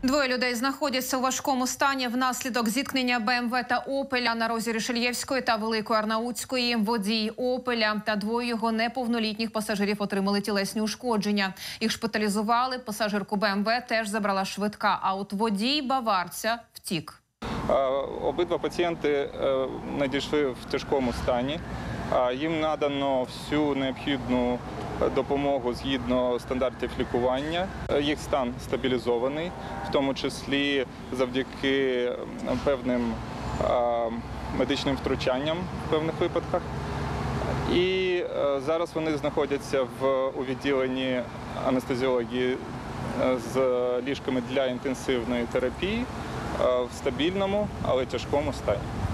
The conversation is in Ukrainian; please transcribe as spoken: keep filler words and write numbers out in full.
Двоє людей знаходяться у важкому стані внаслідок зіткнення БМВ та «Опеля» на розі Ришельєвської та Великої Арнаутської. Водій «Опеля» та двоє його неповнолітніх пасажирів отримали тілесні ушкодження. Їх шпиталізували, пасажирку БМВ теж забрала швидка, а от водій баварця втік. Обидва пацієнти надійшли в тяжкому стані. Їм надано всю необхідну допомогу згідно стандартів лікування. Їх стан стабілізований, в тому числі завдяки певним медичним втручанням в певних випадках. І зараз вони знаходяться в, у відділенні анестезіології з ліжками для інтенсивної терапії в стабільному, але тяжкому стані.